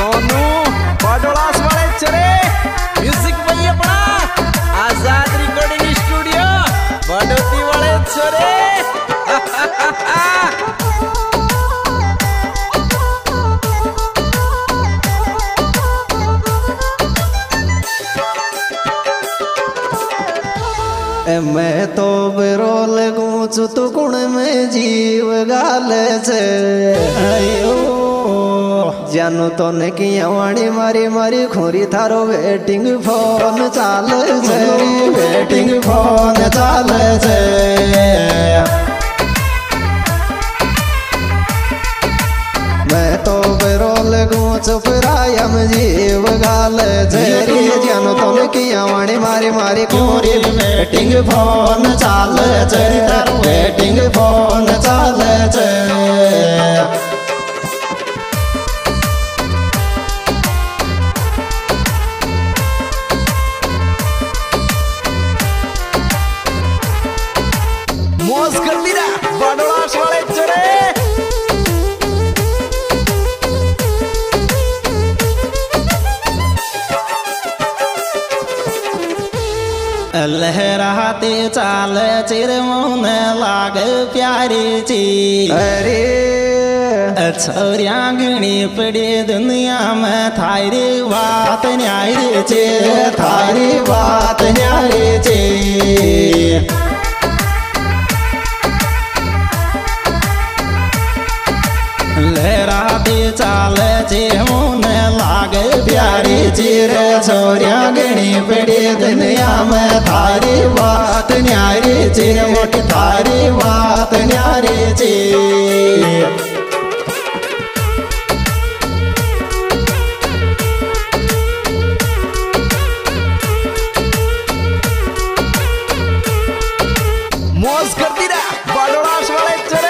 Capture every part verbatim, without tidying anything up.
सोनू पाडोलास वाले चरे म्यूजिक भाई अपना आजाद रिकॉर्डिंग स्टूडियो बड़ोती वाले चरे मैं तो बिरोल गूंच तो गुण में जीव गाले छे जानू तो ने किया वाणी मारी मारी खोरी थारो वेटिंग फोन चाले छे वेटिंग फोन चाले छे मैं तो बिरोल गूंच फिरायम जीव गाले छे जानू तो ने किया वाणी मारी मारी खोरी वेटिंग फोन चाले छे वेटिंग फोन चाले छे मौज कर दिया बड़ोलास वाले चरे लहराते चाल चिर मन लाग प्यारी ची अरे छोरियागणी पड़े दुनिया में थारी बात न्यारी चे थारी बात न्यारी चे लहराते चाल चे मन लागे प्यारी चिर छोरिया गणी पड़े दुनिया में थारी बात न्यारी चिर मोटी थारी बात न्यारी चिर मौज कर दिया बड़ोलास वाले चरे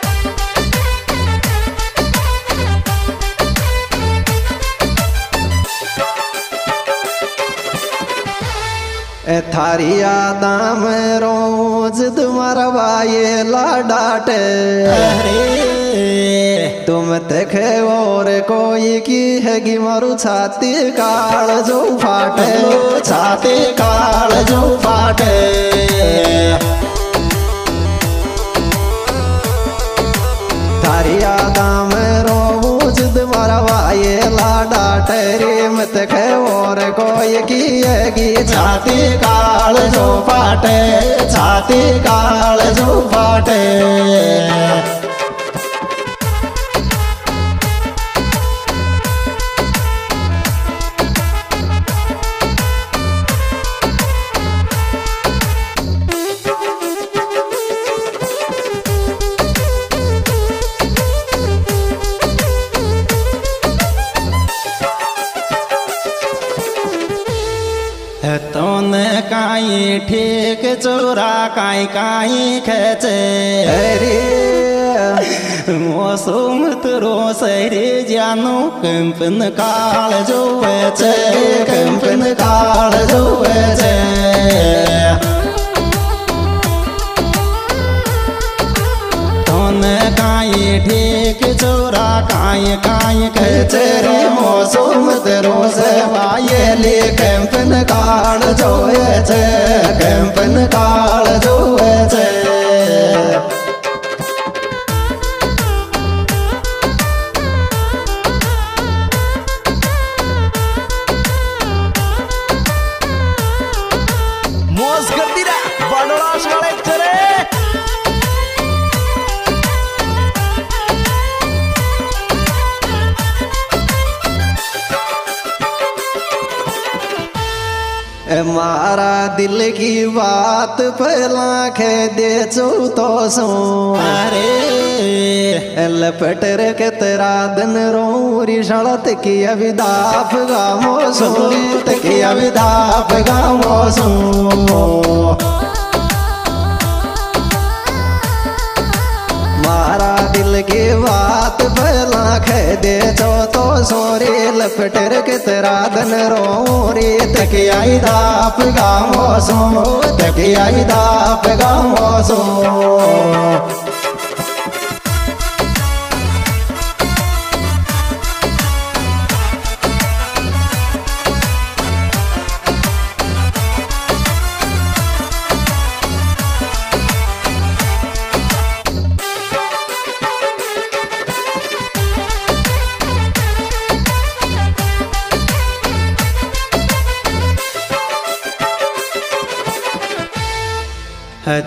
थारी यादा में रोज तुम्हारा वाये लाडाटे अरे तुम देखे और कोई की है कि मारू छाती काल जो फाटे छाती काल जो फाटे थारी यादा में रोज तुम्हारा वाये लाडा टेरे मत खे और कोई की है छाती काल जो फाटे छाती काल जो फाटे तोने काई ठीक चोरा काई काई खेचे अरे मौसम तरो सरे जानू कंपन काल जो वेचे कंपन काल जो वेचे तोने काई ठीक चोरा काई काई खेचे रे मौसम तरो से वाये ले कंपन काल जो वेचे कंपन काल जो वेचे मौज कर दिया बड़ोलास वाले चरे मारा दिल की बात पहला खे दे चो तो सो अरे लपट रे के तेरा दिन रो रिशलत की अविदाप गामो सो की अविदाप गामो सो मारा दिल की बात पहला खे दे चो तो सोरे लपटर के तेरा धन रो रे तकिया दाप गामो सो तकिया दाप गामो सो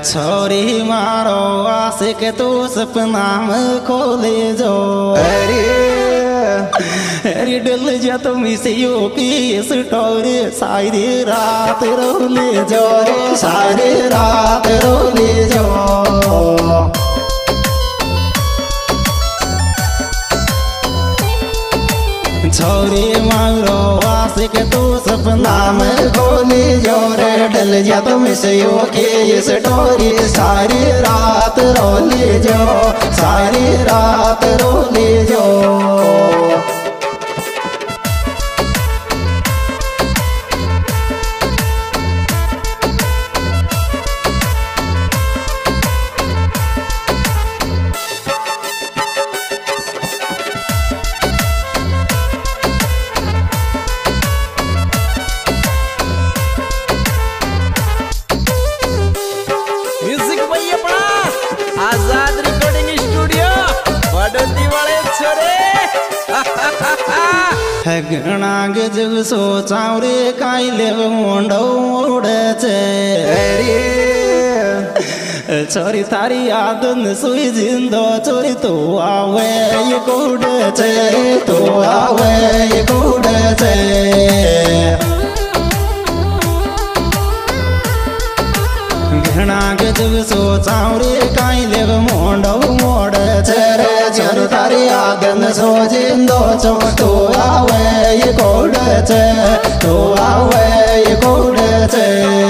छोरी मारो आशिक तू सपना में खोले जो अरे अरे डल जा तुम इसियो की स्टोरी सारी रात रोले जो रे सारी रात रोले जो छोरी मारो आशिक तू सपना में खोले जो रे डल जा तुम इसियो की स्टोरी सारी रात रोले जो सारी रात रोले जो आजाद रिकॉर्डिंग स्टूडियो बड़ौती वाले छोरे घना गजब सोचाव रे काई लेव मोंडो उड़े छे अरे छोरी थारी याद न सुई जिंदो छोरी तो आवे ये कोड़े छे तो आवे ये कोड़े छे घना गजब सोचाव रे काई लेव मोंडो मोड़े छे रे छोरी थारी याद न सो जिंदो चो तो आवे ये कोड़े छे तो आवे ये कोड़े छे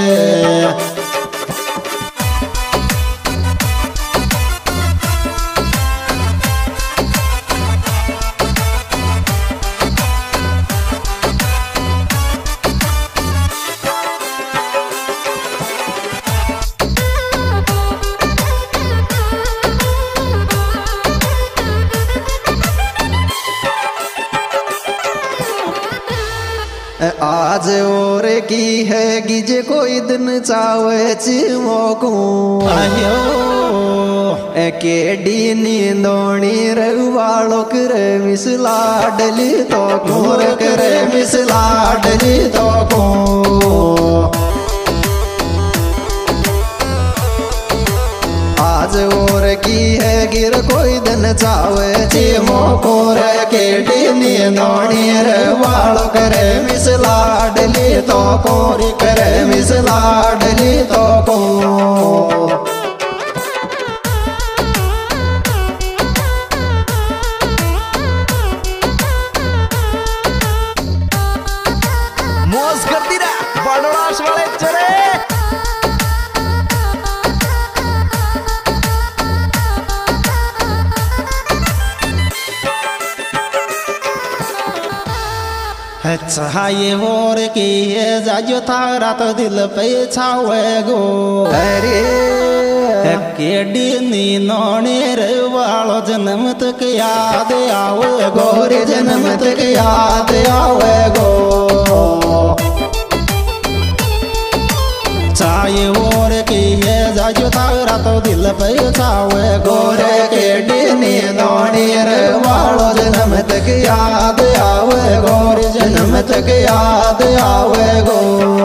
आज और की है गिजे कोई दिन चावे चिमोकू आयो केडी नींदोणी रवालो करे मिसला डली तो कोर करे मिसला डली तो को आज और की है गिर कोई दिन चावे चिमो कोर केडी नींदोणी रवालो करे मिसला डली तो कोरी करे मिसला डली तो को मौज करती ना बड़ौलास वाले छोरे अच्छा ये और की है जाजो थारा तो दिल पे छावे गो अरे केडी नी नोने रे वालो जन्म तक याद आवे गो गोरे जन्म तक याद आवे गो चाहे और की है जाजो थारा तो दिल पे छावे गोरे केडी नी नोनी रे वालो जन्म तक याद आवे गोरे जन्म तक याद आवे गो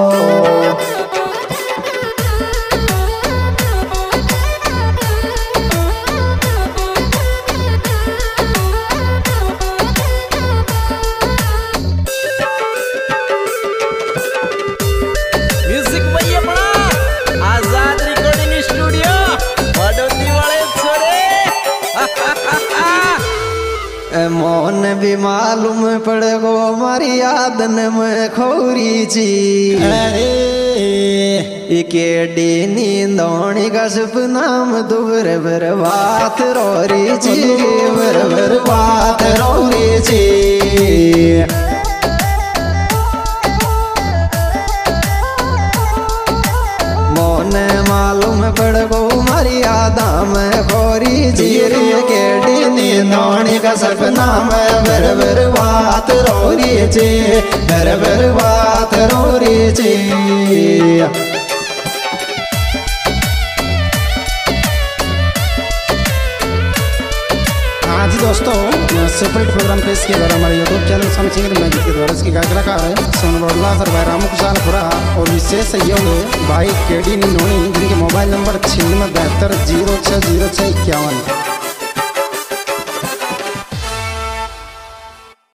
म्यूजिक भाई अपना आजाद रिकॉर्डिंग स्टूडियो बड़ौती वाले छोरे मोन भी मालूम पड़ गो मारी यादन में खोरी जी अरे केडी नींदोणी का सपनाम दुबर बर बात रोरी जी बर बर बात रोरी जी मोन मालूम पड़ गो मारी यादा में खोरी जीरी केडी नींदोणी का सपना में बर बर बात रोरी जी बर बर बात रोरी जी हाँ जी दोस्तों, सेपरेट प्रोग्राम पेश किया गया हमारे YouTube channel Sun Singer Magic के द्वारा। इसकी गायक कलाकार है सोनू बड़ला सर, भाई रामू कुशालपुरा और विशेष सहयोग है भाई के डी निनोनी, जिनके मोबाइल नंबर छियानवे बहत्तर जीरो छः जीरो छः इक्यावन।